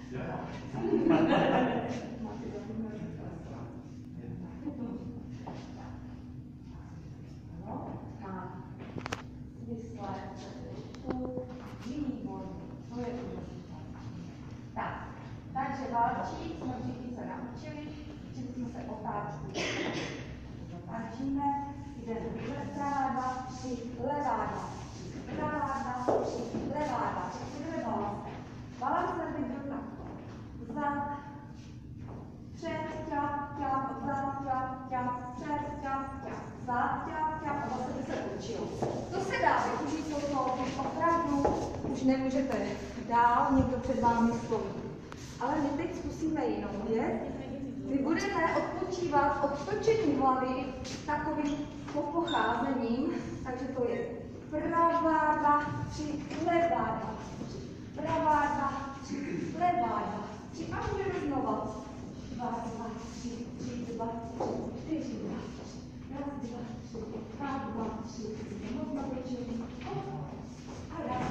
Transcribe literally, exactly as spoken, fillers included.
Tak, takže válčí, jsme všichni se naučili, učili jsme se otáčku. Zatáčíme, jdeme pravá dva, tři, levá dva, tři, pravá dva, tři, levá dva, tři, jdeme balansem. Balansem jdu takto. Zad, před, ťap, ťap, zad, ťap, ťap, před, ťap, ťap, zad, ťap, ťap, a zase by se učil. To se dá využít toto, když opravdu už nemůžete dál, někdo před vámi stojí. Ale my teď zkusíme jinou věc. My budeme odpočívat od točení hlavy takovým popocházením, takže to je pravá dva, tři, levá dva, tři, pravá dva, tři, levá dva, tři, a můžeme znova. Dva, dva, tři, tři, dva, tři, čtyři, dva, tři, raz, dva, tři, dva, dva, tři, moc natočení, a raz,